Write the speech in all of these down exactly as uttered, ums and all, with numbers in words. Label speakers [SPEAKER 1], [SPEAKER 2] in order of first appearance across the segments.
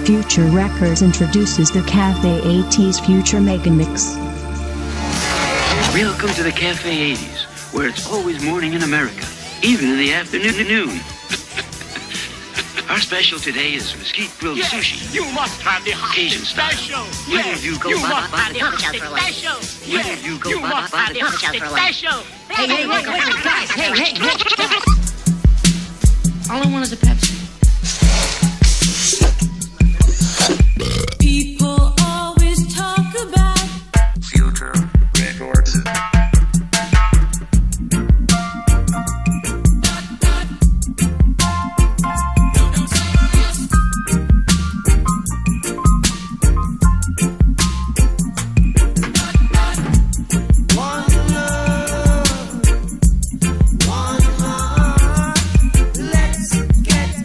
[SPEAKER 1] Future Records introduces the Cafe eighties Future Mega Mix.
[SPEAKER 2] Welcome to the Cafe eighties, where it's always morning in America, even in the afternoon. Our special today is mesquite grilled
[SPEAKER 3] yes,
[SPEAKER 2] sushi.
[SPEAKER 3] You must have the hot
[SPEAKER 2] Asian
[SPEAKER 3] special.
[SPEAKER 2] Yes,
[SPEAKER 3] you,
[SPEAKER 2] you, go
[SPEAKER 3] you
[SPEAKER 2] by,
[SPEAKER 3] must
[SPEAKER 2] by,
[SPEAKER 3] have
[SPEAKER 2] by
[SPEAKER 3] the
[SPEAKER 2] the
[SPEAKER 3] hot special. Yes,
[SPEAKER 2] you, go
[SPEAKER 3] you
[SPEAKER 2] by,
[SPEAKER 3] must
[SPEAKER 2] by,
[SPEAKER 3] have
[SPEAKER 2] by
[SPEAKER 3] the
[SPEAKER 2] the
[SPEAKER 3] hot special.
[SPEAKER 4] Hey, hey, wait, wait, wait, guys, hey, hey, hey.
[SPEAKER 5] All I want is a Pepsi.
[SPEAKER 6] People always talk about
[SPEAKER 7] Future Records.
[SPEAKER 6] let's get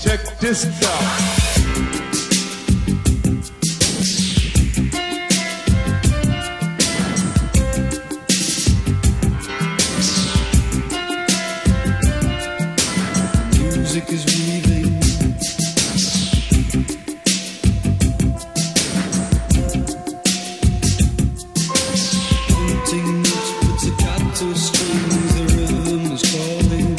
[SPEAKER 5] Check this out. Music is weaving, hunting notes, pizzicato strings, the rhythm is calling.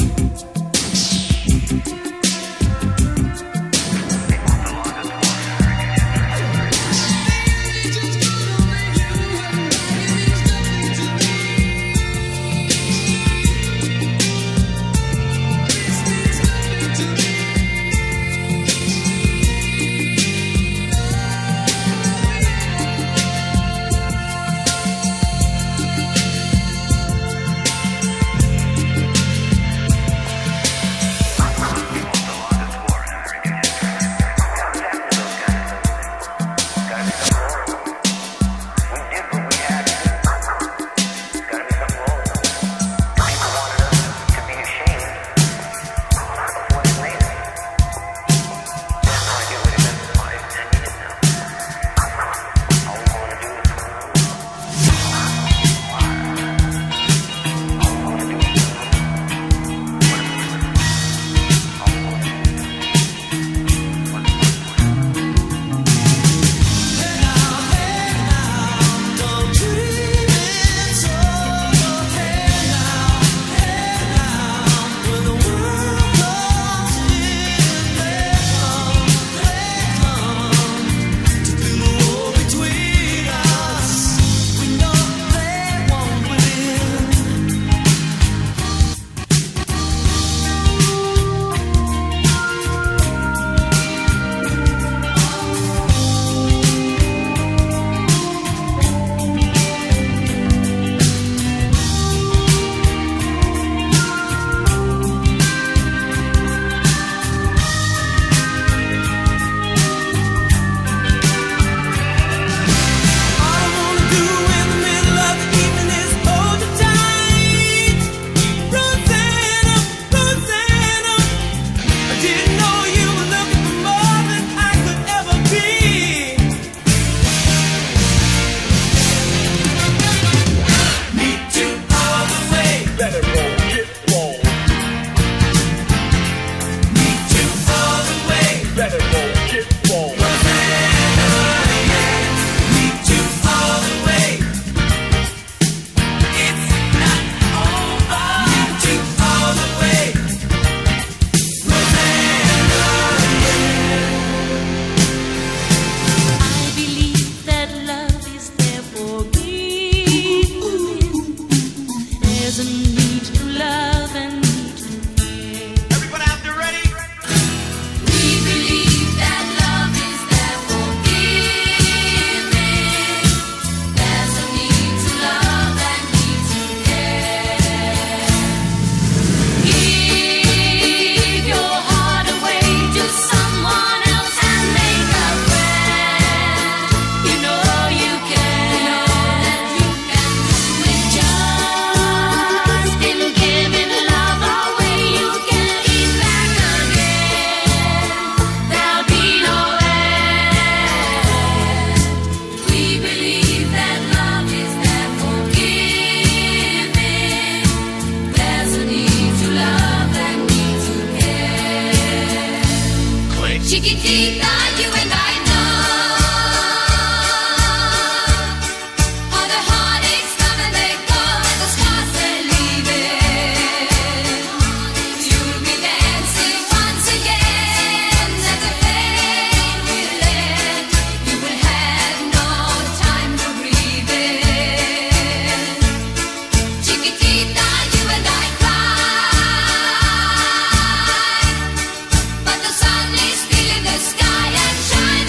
[SPEAKER 6] But the sun is still in the sky and shining.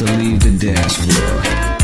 [SPEAKER 5] leave the dance floor.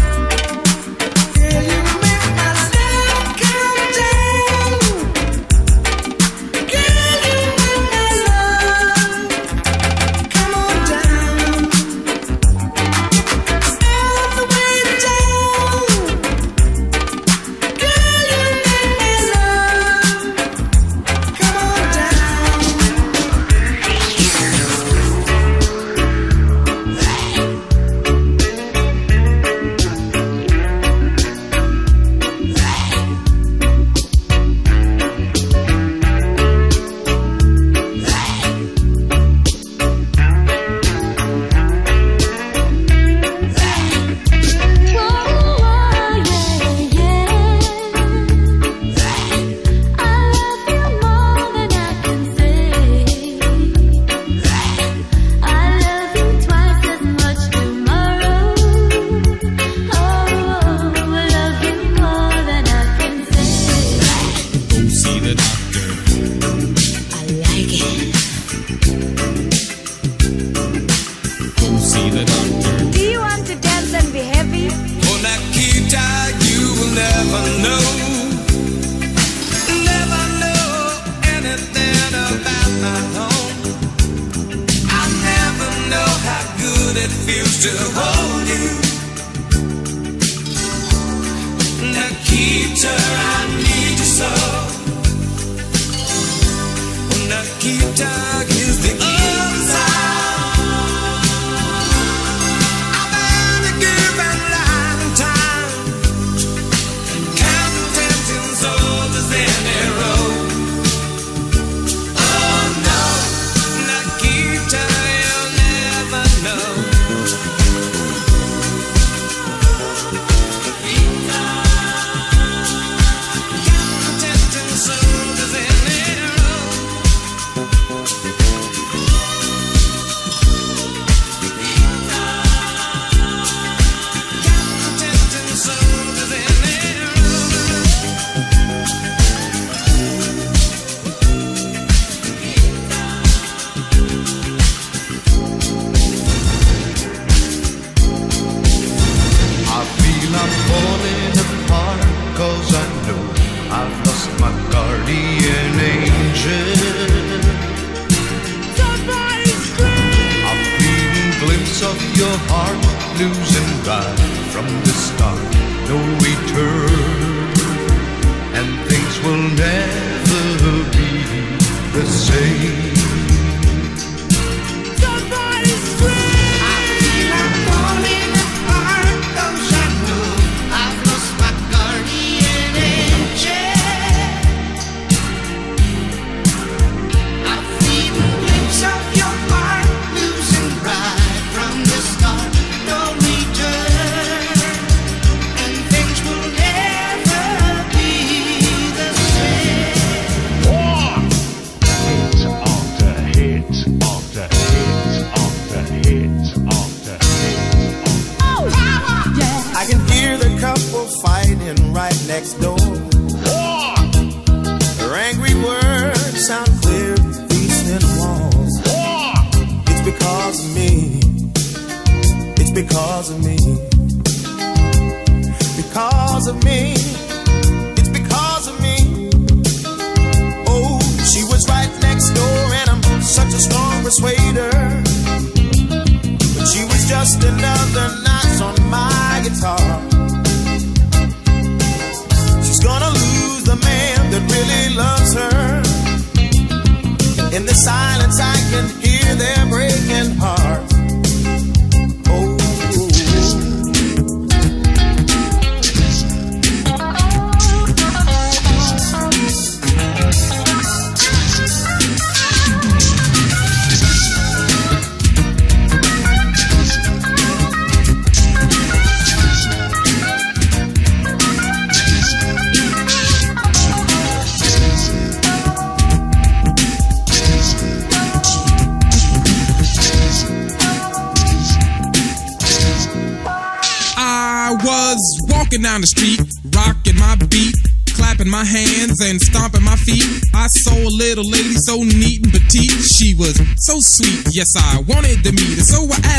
[SPEAKER 8] Down the street, rocking my beat, clapping my hands and stomping my feet. I saw a little lady so neat and petite. She was so sweet, yes, I wanted to meet her. So I asked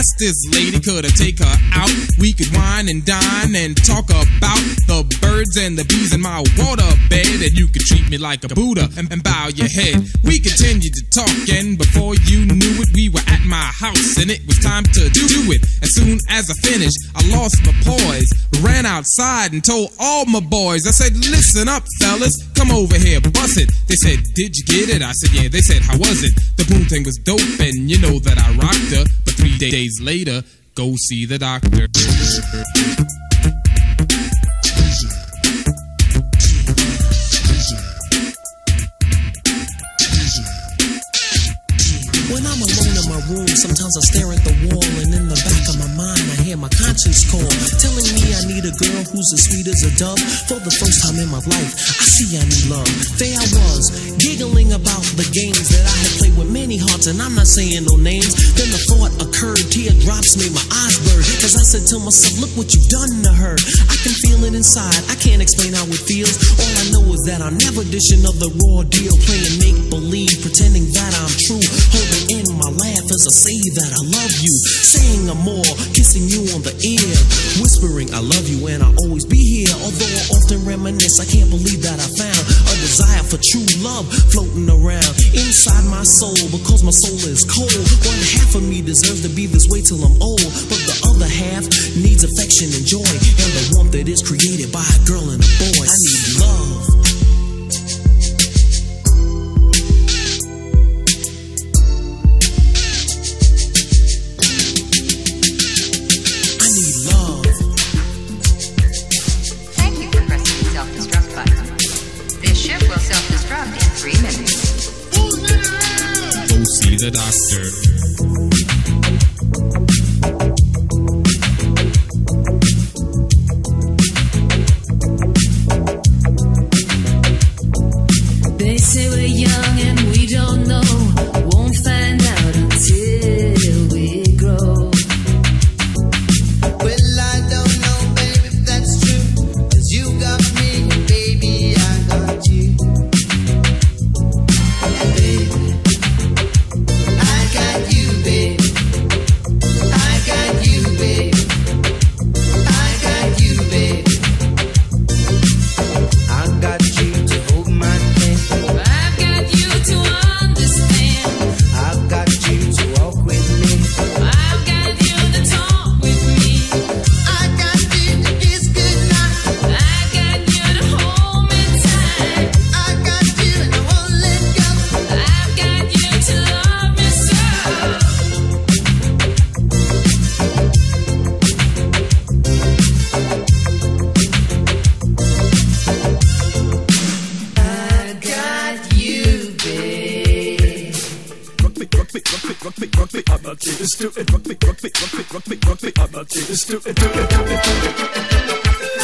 [SPEAKER 8] asked this lady, could I take her out? We could wine and dine and talk about the birds and the bees in my water bed. And you could treat me like a Buddha and, and bow your head. We continued to talk, and before you knew it, we were at my house, and it was time to do it. As soon as I finished, I lost my poise, ran outside and told all my boys. I said, listen up, fellas, come over here, bust it. They said, did you get it? I said, yeah. They said, how was it? The boom thing was dope, and you know that I rocked her. But three days later, go see the doctor.
[SPEAKER 9] When I'm alone in my room, sometimes I stare at the wall, and in the back of my mind I hear my conscience call, telling me I need a girl who's as sweet as a dove. For the first time in my life, I see I need love. There I was, giggling about the games that I had played with many hearts, and I'm not saying no names. Then the thought occurred, teardrops made my eyes blur, cause I said to myself, look what you've done to her. I can feel it inside, I can't explain how it feels. All I know is that I'll never dish another raw deal, playing make-believe, pretending that I'm true, holding in my laugh as I say that I love you, saying I'm more, kissing you on the ear, whispering I love you and I'll always be here. Although I often reminisce, I can't believe that I found a desire for true love floating around inside my soul, because my soul is cold. One half of me deserves to be this way till I'm old, but the other half needs affection and joy, and the warmth that is created by a girl and a boy. I need love.
[SPEAKER 8] The doctor.
[SPEAKER 6] They say we're young and we don't know, won't find out until we grow.
[SPEAKER 10] Well, I don't know, baby, if that's true, 'cause you got me, baby, I got you. Baby, I got you, baby. I got you, baby. I got you, baby. I got you to hold my hand.
[SPEAKER 6] I've got you to understand.
[SPEAKER 10] I've got you to walk with me.
[SPEAKER 6] I've got you to talk with me.
[SPEAKER 10] I got you to kiss goodnight.
[SPEAKER 6] I've got you to hold me tight.
[SPEAKER 10] I got you and I won't let go.
[SPEAKER 6] I've got you to love me so. I got you, babe.
[SPEAKER 5] Rugby, rugby, rugby, rugby, rugby. I'm not here to do it. Rugby, rugby, rugby, rugby, rugby. I'm not here to do it. Do it, do it, do it.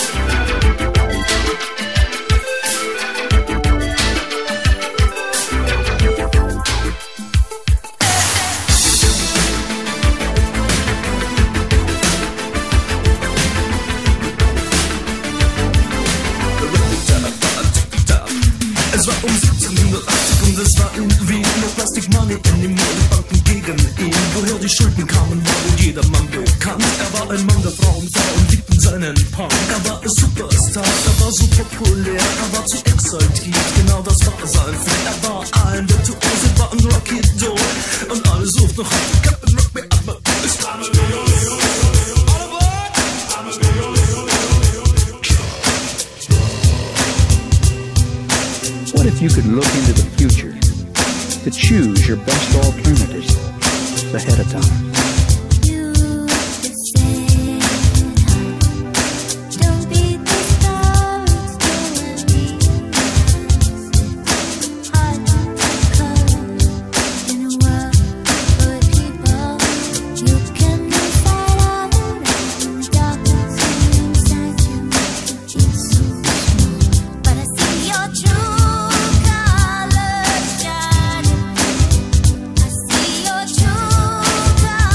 [SPEAKER 11] Es war um siebzehnhundertachtzig und es war in Wien nur Plastic Money in den Modebanken gegen ihn. Woher die Schulden kamen, war wohl jedermann bekannt. Er war ein Mann der Frauen, Frauen liebten seinen Punk. Er war ein Superstar, er war so populär, er war zu exaltiert, genau das war sein Flair. Er war ein Virtuose, war ein Rocky Doll und alle suchten noch einen Captain Rock Me Up. It's time to go.
[SPEAKER 12] What if you could look into the future to choose your best alternatives ahead of time?
[SPEAKER 6] True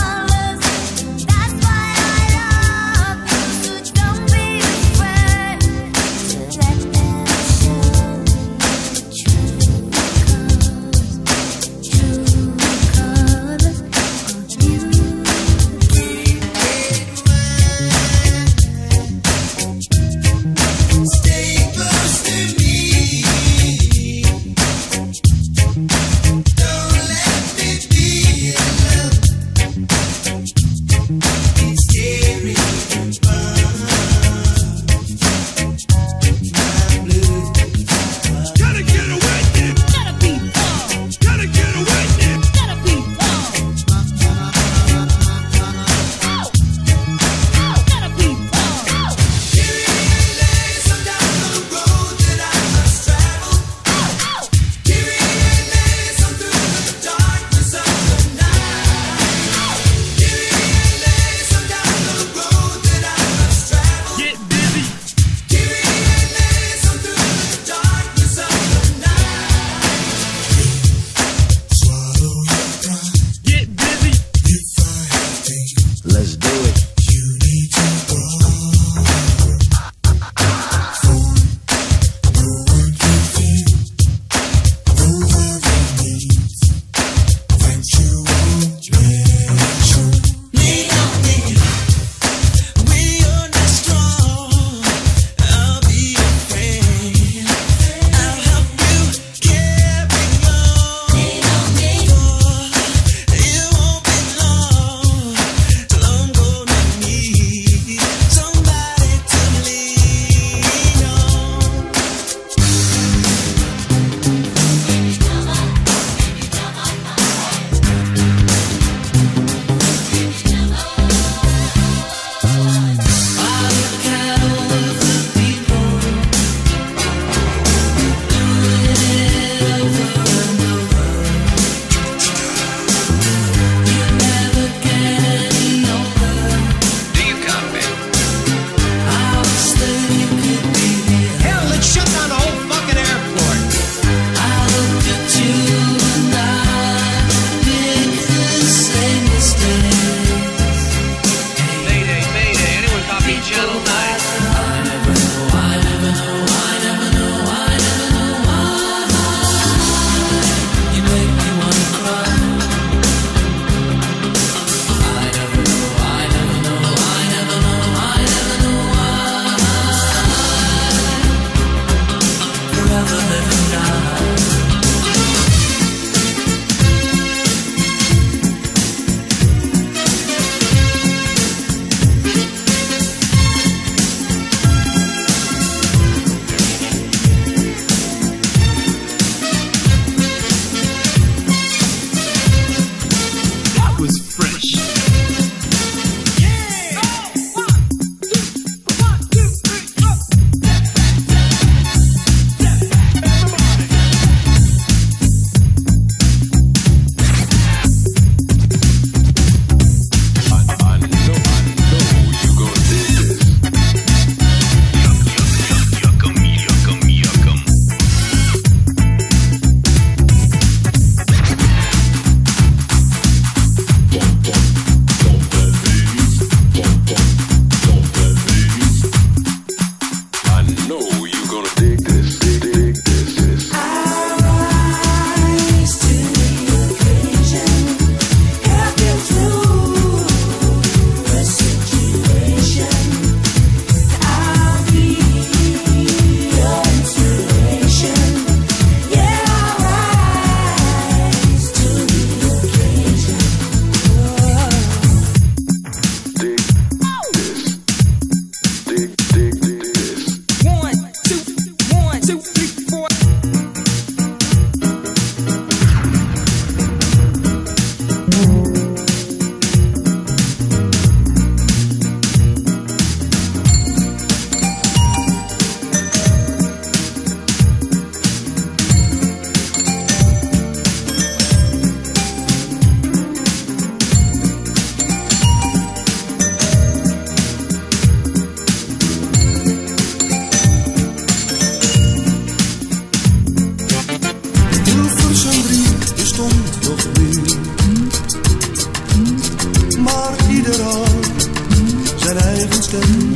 [SPEAKER 13] ieder had zijn eigen stem.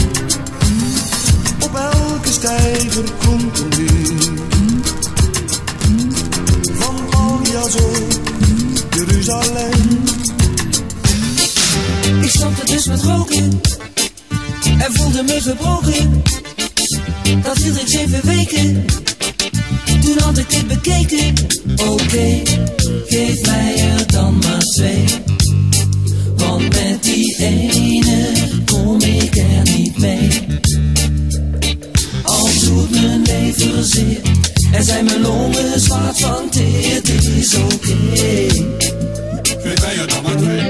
[SPEAKER 13] Op elke steiger klonk een weer. Van Paljas op Jeruzalem.
[SPEAKER 6] Ik stopte dus met roken en voelde me gebroken. Dat hield ik zeven weken. Toen had ik dit bekeken. Oké, okay, geef mij er dan maar twee. Want met die ene kom ik er niet mee. Al doet mijn lever zeer en zijn mijn longen zwart van teer. Het is oké, okay.
[SPEAKER 14] Geef mij er dan maar twee.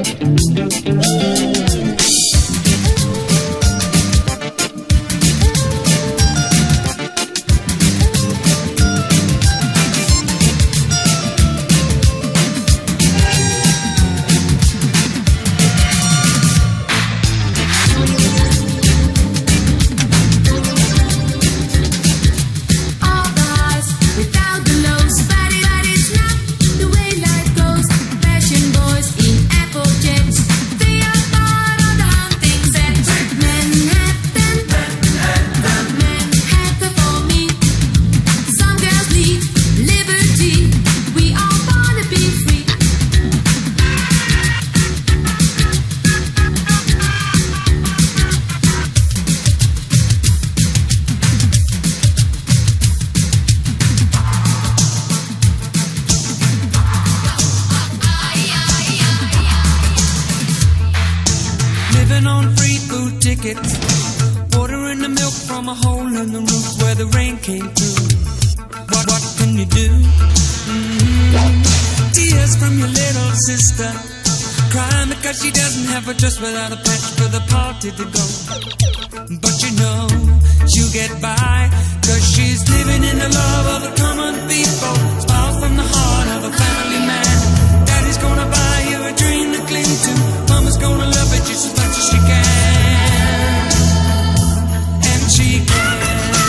[SPEAKER 15] Just without a patch for the party to go. But you know she'll get by, cause she's living in the love of the common people. Smile from the heart of a family man. Daddy's gonna buy you a dream to cling to. Mama's gonna love it just as much as she can. And she can.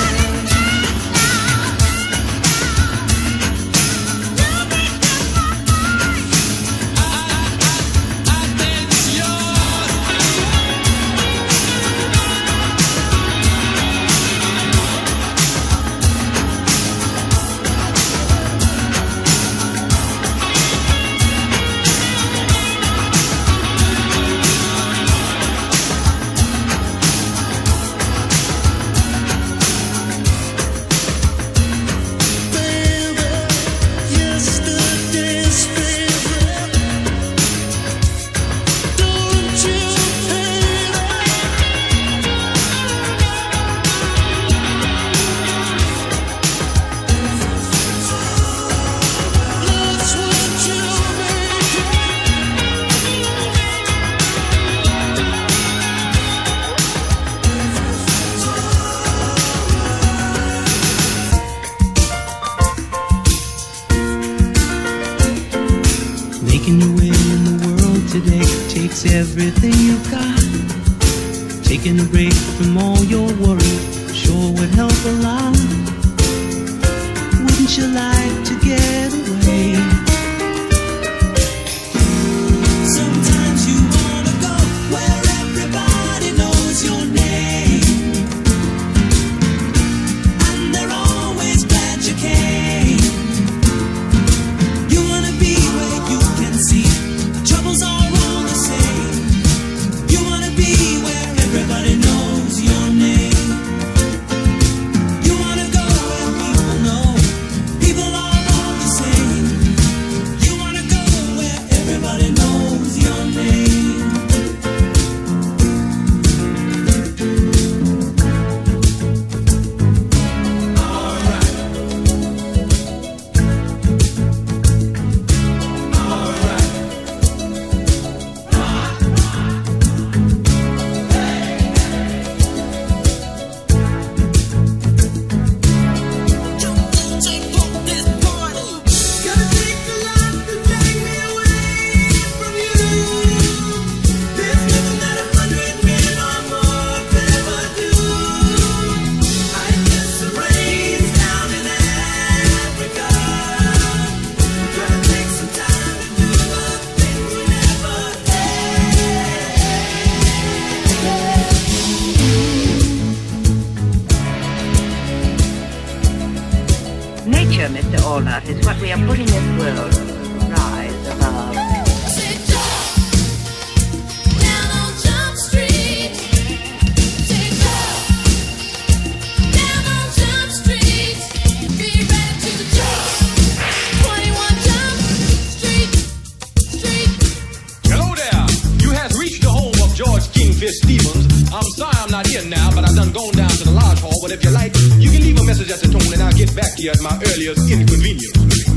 [SPEAKER 16] Everything you've got, taking a break from all your worry, sure would help a lot. Wouldn't you like to get away? Sometimes you wanna go where everybody knows your name, and they're always glad you came. You wanna be where you can see the troubles all all the same. You wanna be where everybody knows your name. You wanna go where people know people are all the same.
[SPEAKER 17] walnut is what we are putting this world to rise above.
[SPEAKER 18] George Kingfish Stevens. I'm sorry I'm not here now, but I done gone down to the lodge hall. But if you like, you can leave a message at the tone and I'll get back to you at my earliest inconvenience.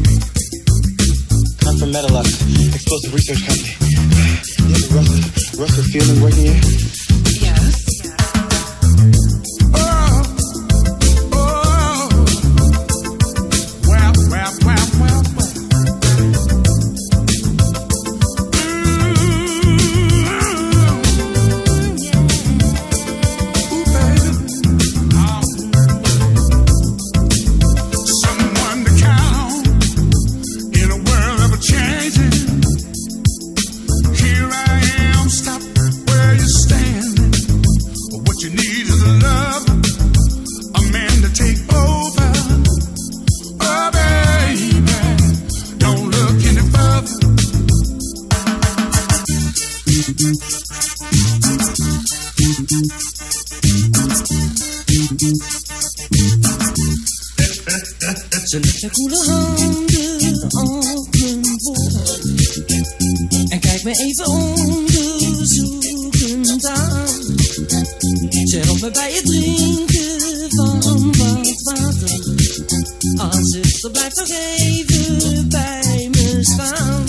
[SPEAKER 19] I'm from Metalux, Explosive Research Company. You have a Russell, Russell Fielding working here?
[SPEAKER 20] Yes.
[SPEAKER 14] Oh, oh, well, well, well, well, well.
[SPEAKER 6] Ze legt haar koele handen op mijn borst en kijkt me even onderzoekend aan. Ze helpt me bij het drinken van wat water. Ah, zuster, blijf nog even bij me staan.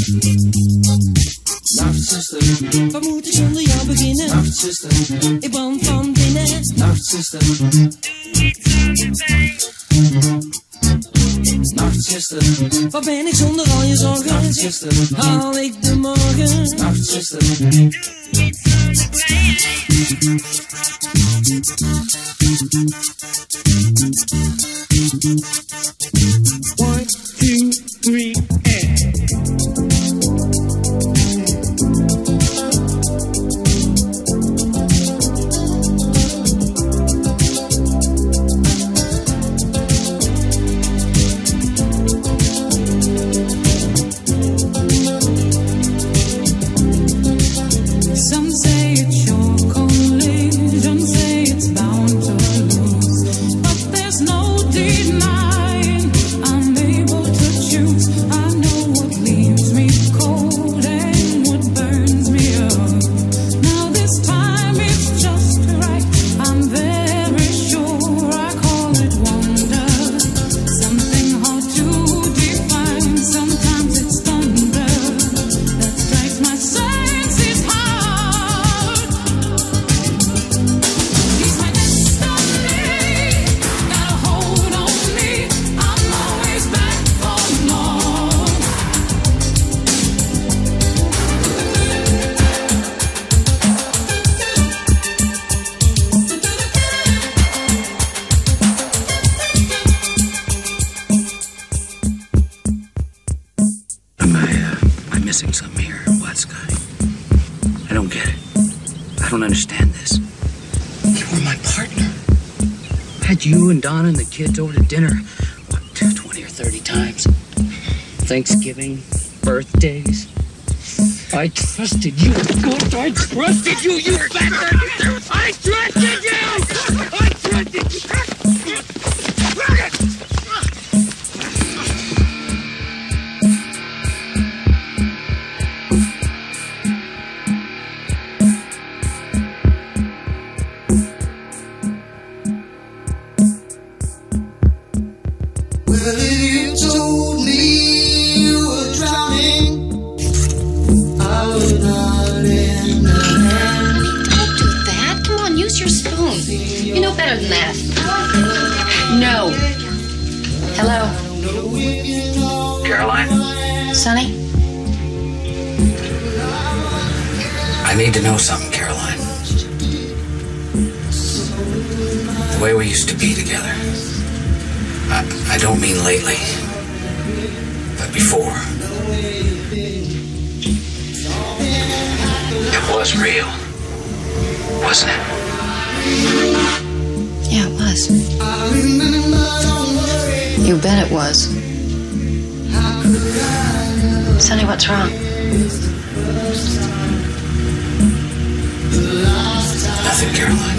[SPEAKER 6] Nacht, zuster, wat moet ik zonder jou beginnen? Nacht, zuster, ik brand van binnen. Nacht, zuster. Nachtzuster, waar ben ik zonder al je zorgen? Nachtzuster, haal ik de morgen? Nachtzuster. One, two, three, and...
[SPEAKER 2] You and Donna and the kids over to dinner, what, twenty or thirty times? Thanksgiving, birthdays. I trusted you. I trusted you, you bastard! I trusted you! I trusted you!
[SPEAKER 20] Sonny?
[SPEAKER 2] I need to know something, Caroline. The way we used to be together. I, I don't mean lately, but before. It was real, wasn't it?
[SPEAKER 20] Yeah, it was. You bet it was. Sonny, what's wrong?
[SPEAKER 2] Nothing, Caroline.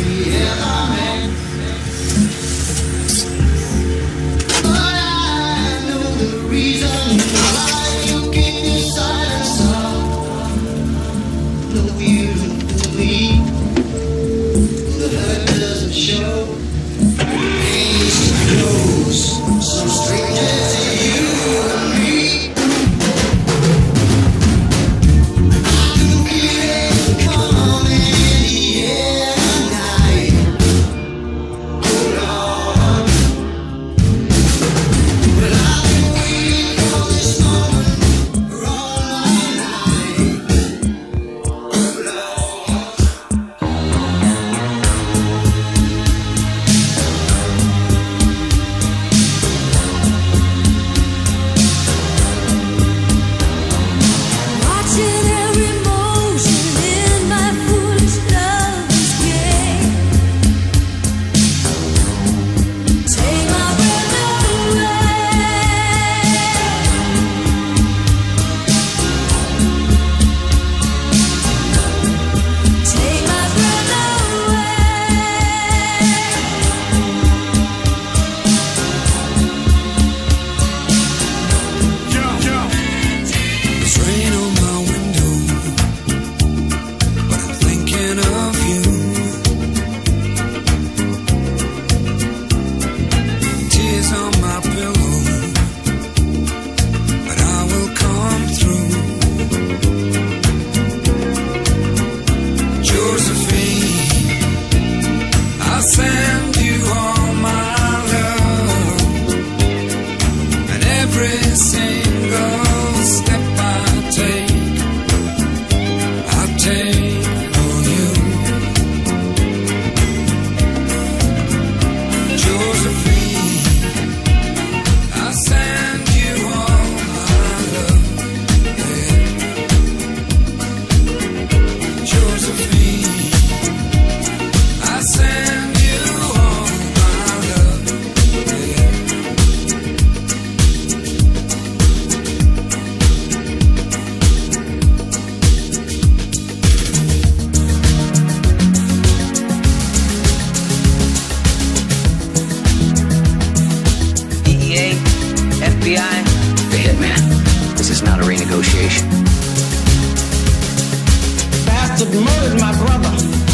[SPEAKER 21] Murdered my brother.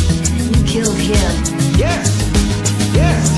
[SPEAKER 20] You killed him?
[SPEAKER 21] Yes. Yes.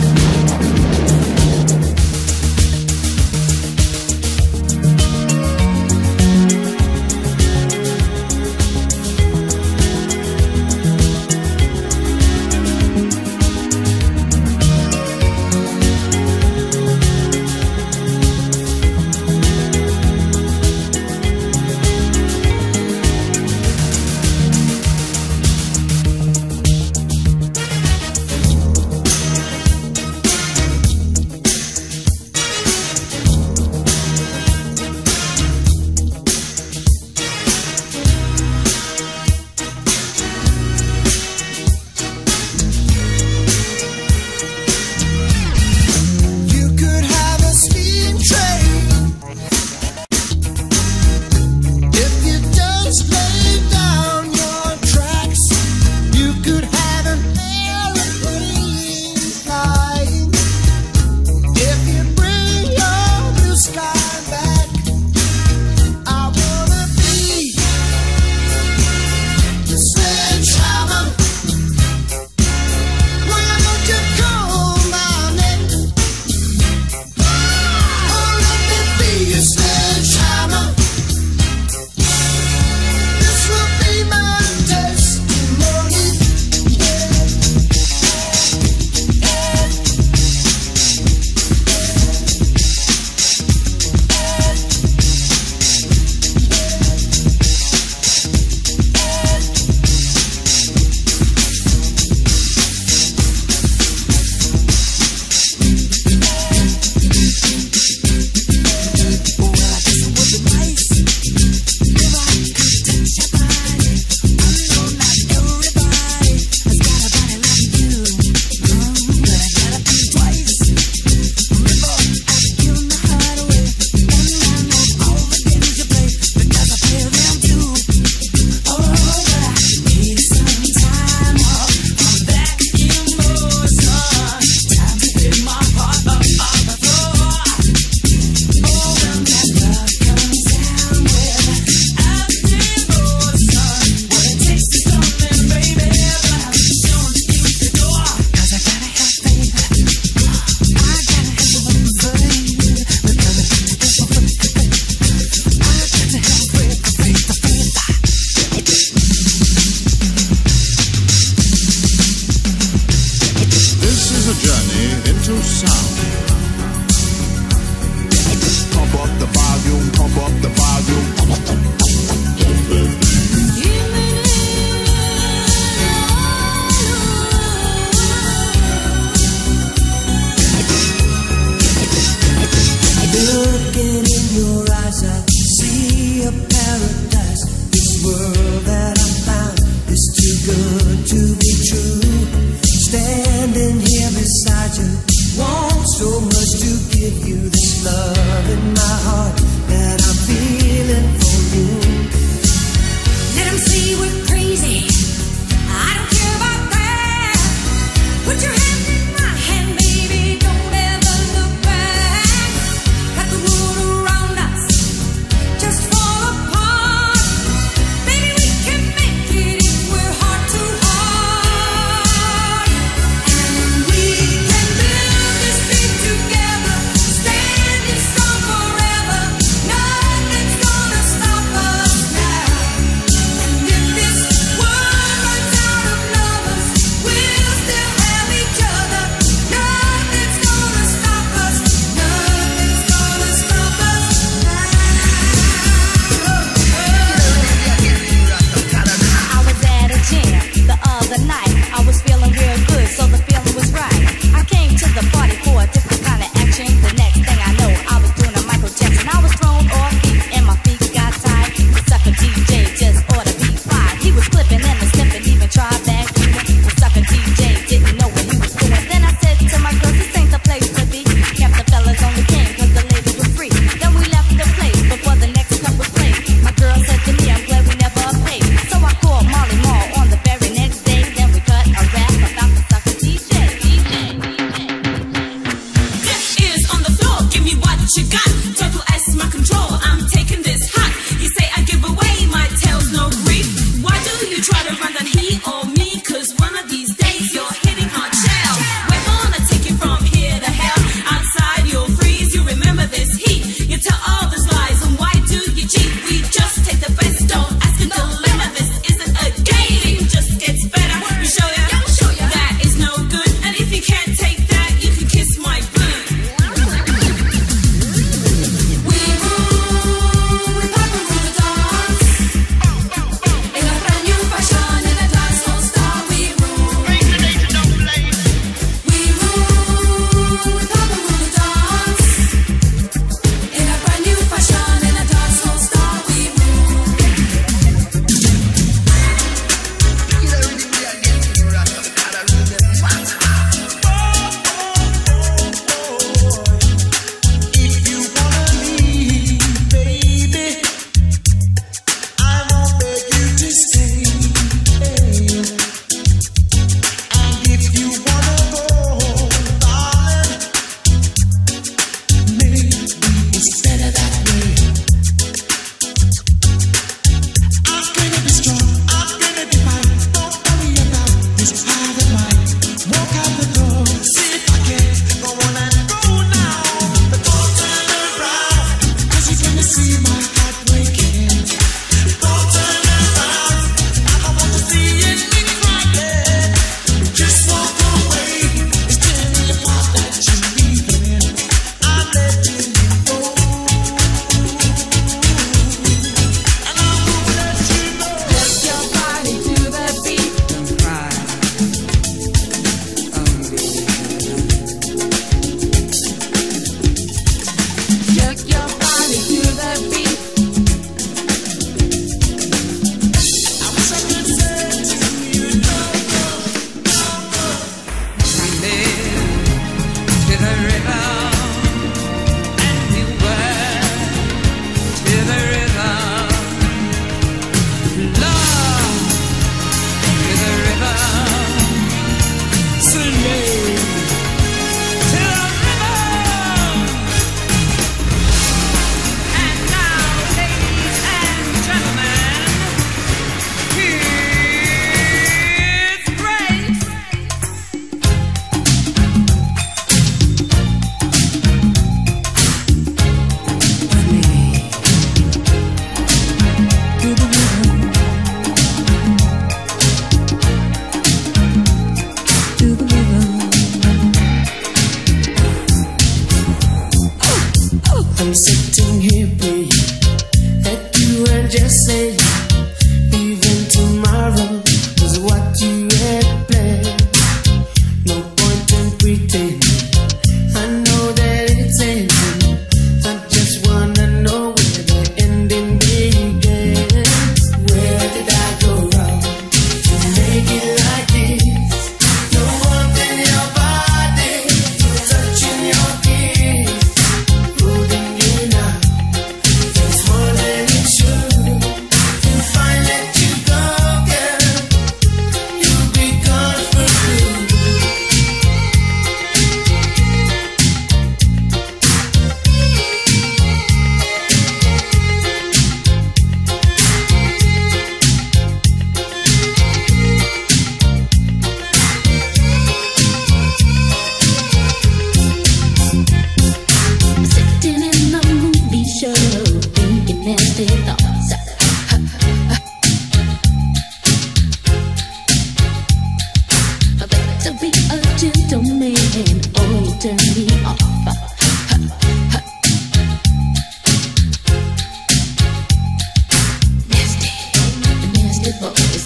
[SPEAKER 1] turn me off. Nasty, nasty boys.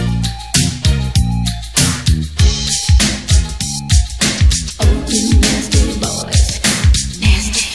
[SPEAKER 1] Oh, you nasty boys. Nasty.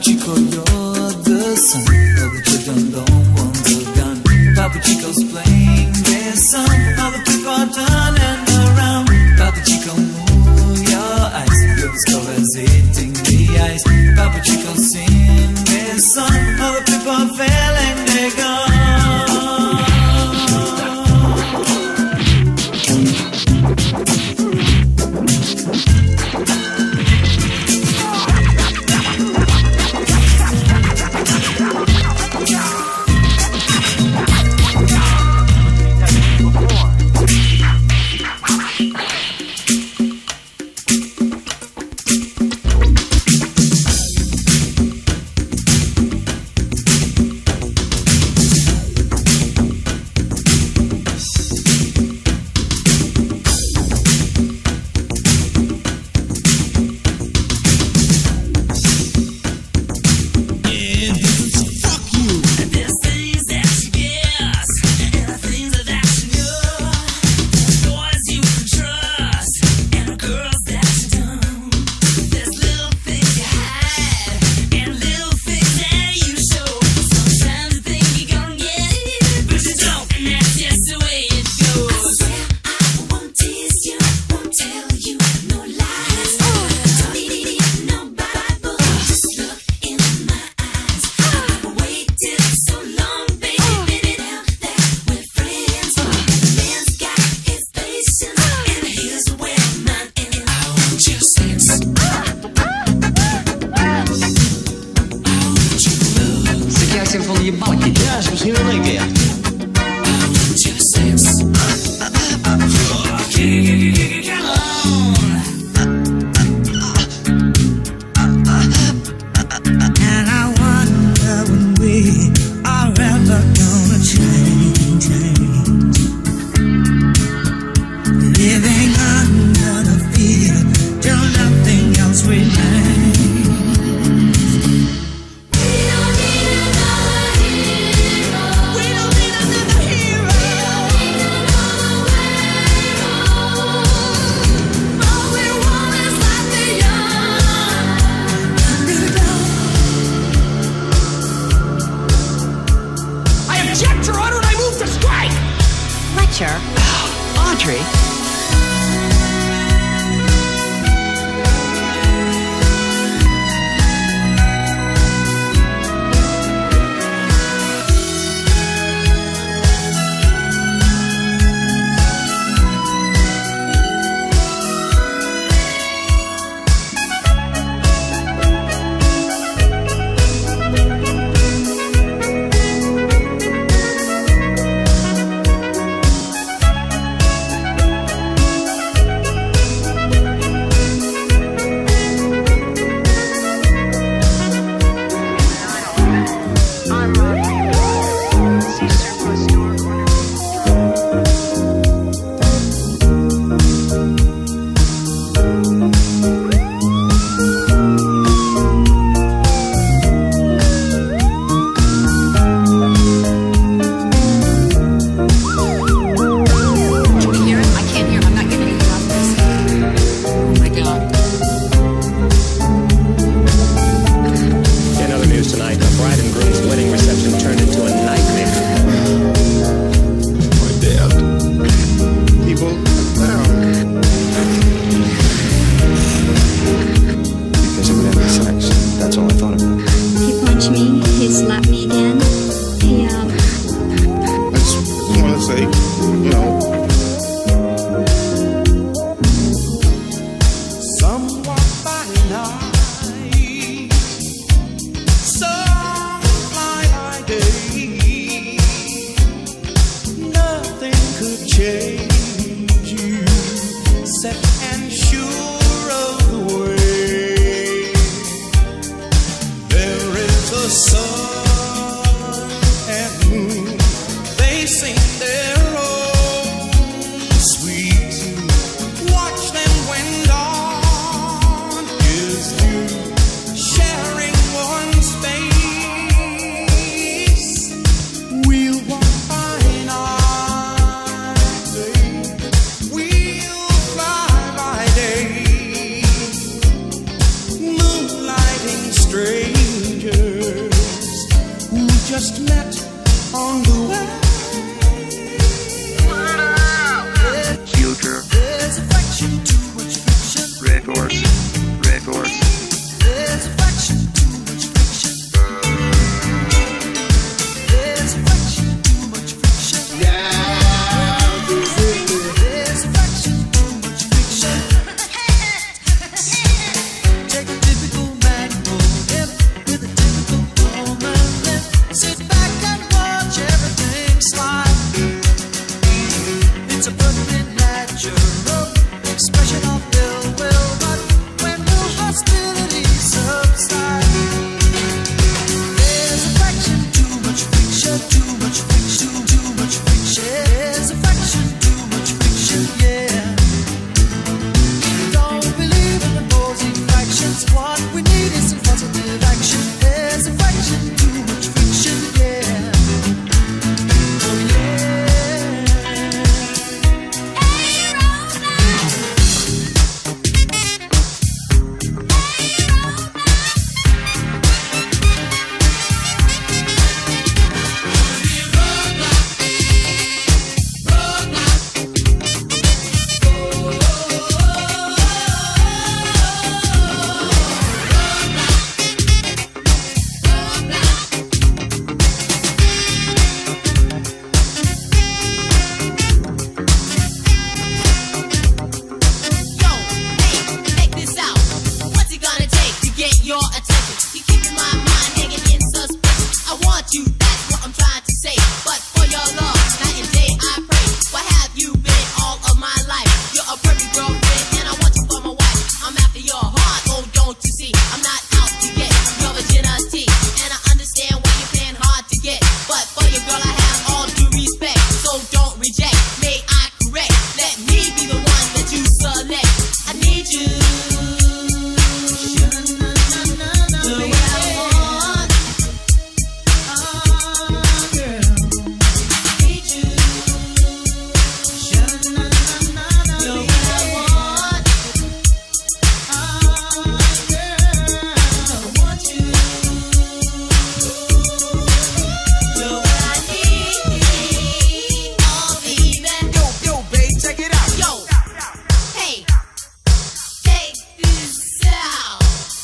[SPEAKER 6] Chico, you're the son of the children don't want the gun. Papa Chico's playing this song. All the people are turning around. Papa Chico, move your eyes. Your discover's hitting the ice. Papa Chico, sing this song. All the people are failing, they go.
[SPEAKER 3] Audrey.
[SPEAKER 13] Strange just met on the way.
[SPEAKER 7] Future.
[SPEAKER 13] There's affection, too much friction.
[SPEAKER 7] Records. Records.
[SPEAKER 13] There's affection, too much friction. There's affection, too much friction. Yeah. There's affection, too much friction. Take a typical man and hold him with a typical woman. Then sit back and watch everything slide. It's a perfectly natural expression of ill will, but when will hostility subside? There's affection, too much friction, too much friction, too much friction. There's affection, too much friction, yeah. Don't believe in opposing factions. What we need is some positive action. There's affection, too much friction, yeah. Oh yeah.
[SPEAKER 3] Yo, hey, check this out. What's it gonna take to get your attention? You keeping my mind hanging in suspense. I want you, that's what I'm trying to say. But for your love, night and day I pray. Where have you been all of my life? You're a perfect girlfriend and I want you for my wife. I'm after your heart, oh don't you see? I'm not out to get your virginity. And I understand why you're paying hard to get. But for your girl I have all due respect. So don't reject, may I correct? Let me be the one that you select. I need you. The way I want. Oh, girl. Need you. The way I want. Oh, girl. I want you. The way I need. Oh, baby.
[SPEAKER 22] Yo, yo, babe, check it out.
[SPEAKER 3] Yo, hey, take this out.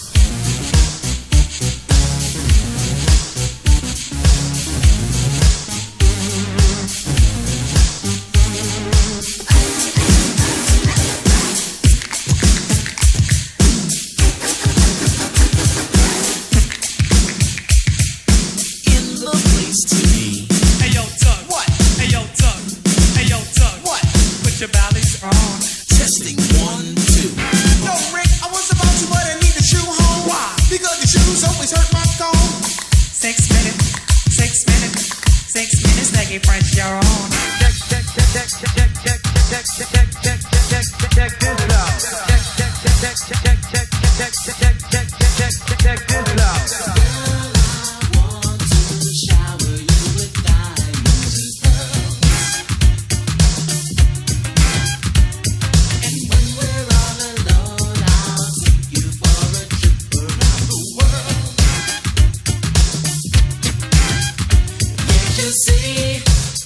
[SPEAKER 9] In the place to be.
[SPEAKER 23] Hey yo, Tug. What? Hey yo, Tug. Hey yo, Tug. What? Put your balance on.
[SPEAKER 9] Testing one, two.
[SPEAKER 22] Yo, Rick, I was about you, but I need a shoe home. Why? Because the shoes always hurt my thumb.
[SPEAKER 23] Six minutes. Six minutes. Six minutes. They get French your own.
[SPEAKER 21] Check, check, check, check, check, check, check, check, check, check, check, check, check this out. Check, check, check, check, check, check, check, check, check, check, check, check this out.
[SPEAKER 9] See,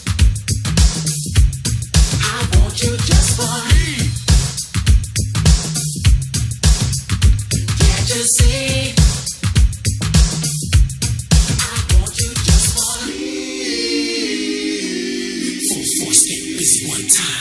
[SPEAKER 9] I want you just for me. Can't you see? I want you just for me. Full force, get busy one time.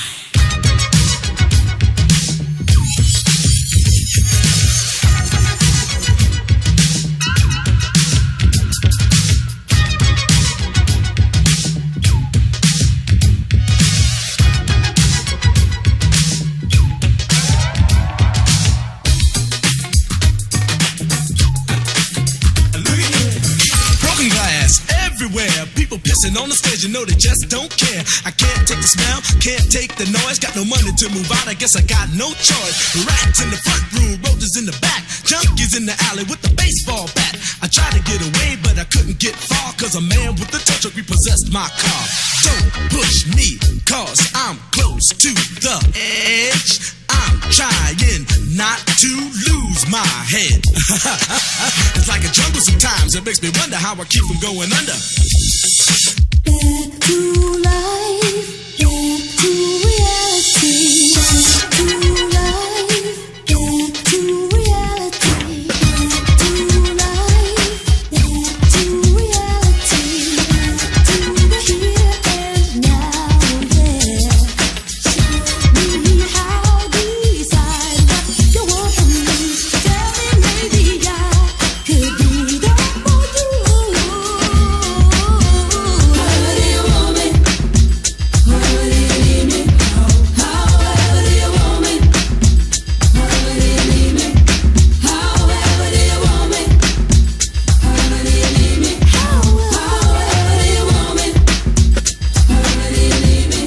[SPEAKER 24] Broken glass everywhere. People pissing on the stage, you know they just don't care. I can't take the smell, can't take the noise. Got no money to move out, I guess I got no choice. Rats in the front room, roaches in the back, junkies in the alley with the baseball bat. I tried to get away, but I couldn't get far, cause a man with a tow truck repossessed my car. Don't push me, cause I'm close to the edge. I'm trying not to lose my head. It's like a jungle sometimes, it makes me wonder how I keep from going under.
[SPEAKER 1] Back to life, back to reality. Back to life, back to reality. Back to life, back to reality. Back to the here and now, yeah. Show me how, decide what you want from me. Tell me maybe I could be the for you. However do you want me? However do you need me? However do you want me? However do you need me? However do you want me? However do you need me? However do you want me? However do you need me?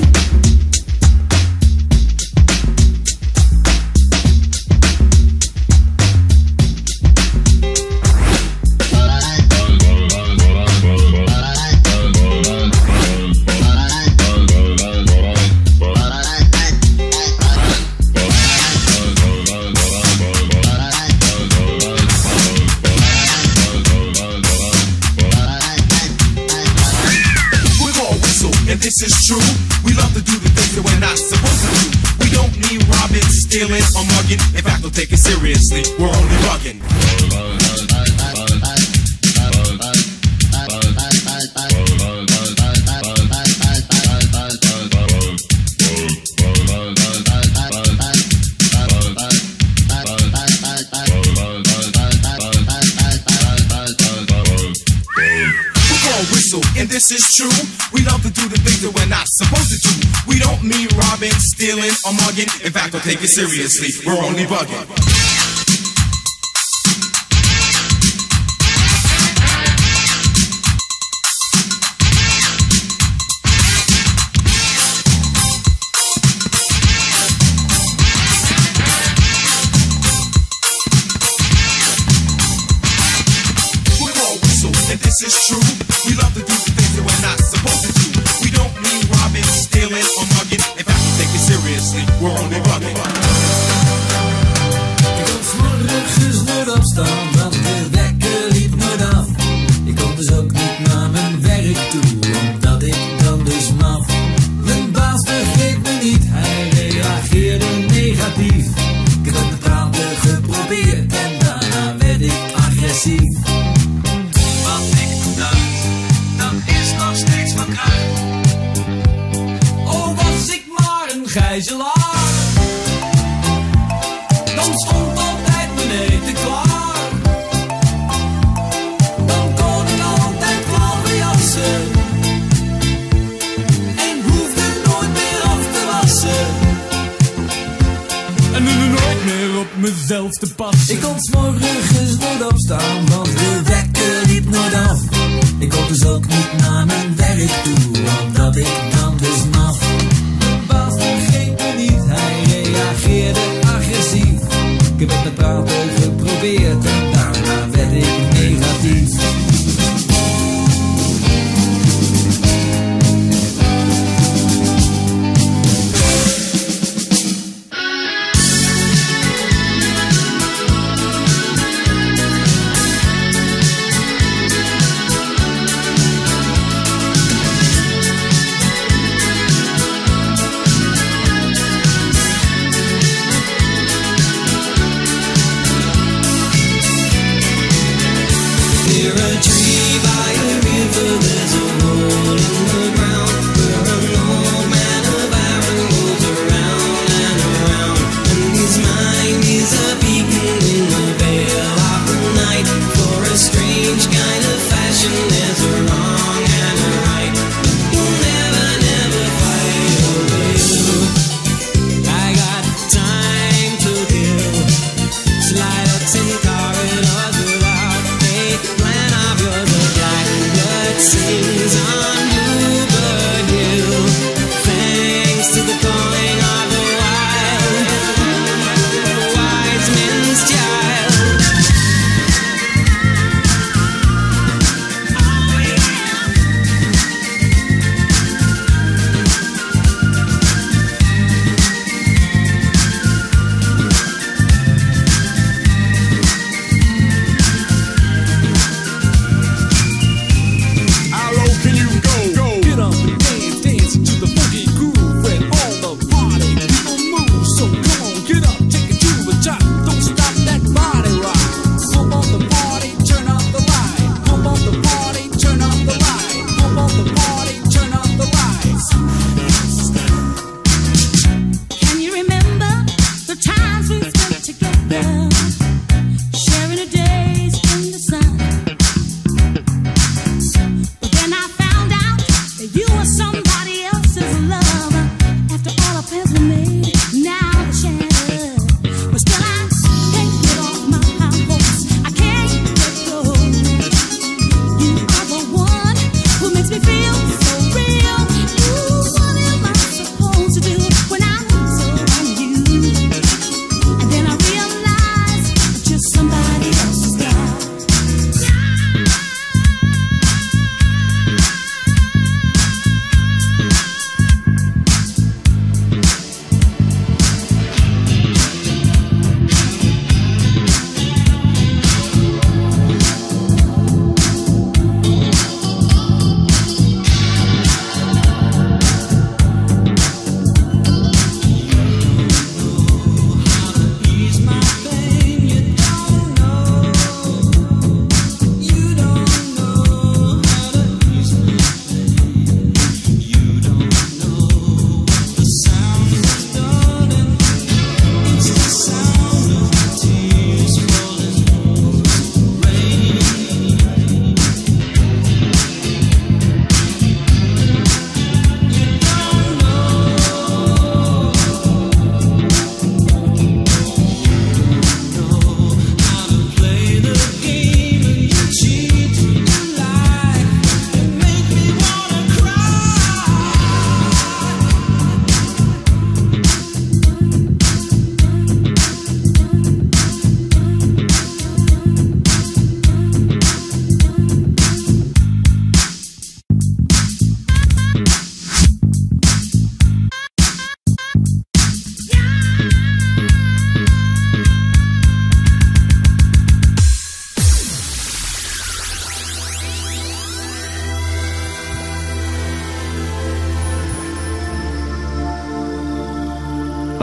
[SPEAKER 24] We're gonna whistle, and this is true. We love to do the things that we're not supposed to do. We don't mean robbing, stealing, or mugging. In fact, don't take it seriously. We're only bugging. We're gonna whistle, and this is true. We love to do the things that we're not supposed to do. We don't mean robbing, stealing, or mugging. In fact, don't take it seriously. We're only bugging. We're gonna whistle, and this is true. We love to do the things that we're not supposed to do. We don't mean robbing, stealing, or mugging. In fact, don't take it seriously. We're only bugging.
[SPEAKER 6] Ik kon 's morgens nooit opstaan, want de wekker liep nooit af. Ik kon dus ook niet naar mijn werk toe, omdat ik dan dus maf. Mijn baas begreep me niet, hij reageerde negatief. Ik heb het praten geprobeerd en daarna werd ik agressief. Wat ik dacht, dat is nog steeds van kracht. Oh, was ik maar een gijzelaar, dan stond altijd mijn eten klaar. Dan kon ik altijd blauwe jassen en hoefde nooit meer af te wassen. En nu nooit meer op mezelf te passen. Ik kon 's morgens nooit opstaan, want de wekker liep nooit af. Ik kon dus ook niet naar mijn werk toe, omdat ik dan dus maf. Mijn baas begreep me niet, hij reageerde agressief. Ik heb het met praten geprobeerd en daarna werd ik negatief. Slide up to the corridors without a plan of yours, a black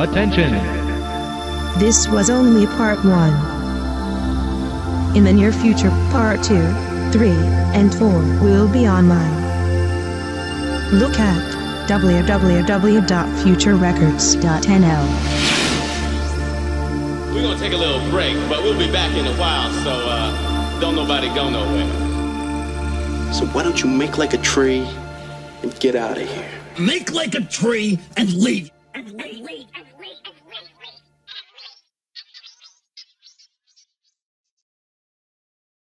[SPEAKER 4] Attention!
[SPEAKER 5] This was only part one. In the near future, part two, three, and four will be online. Look at w w w dot future records dot n l.
[SPEAKER 8] We're gonna take a little break, but we'll be back in a while, so uh, don't nobody go nowhere.
[SPEAKER 10] So why don't you make like a tree and get out of here?
[SPEAKER 2] Make like a tree and leave. And leave, leave.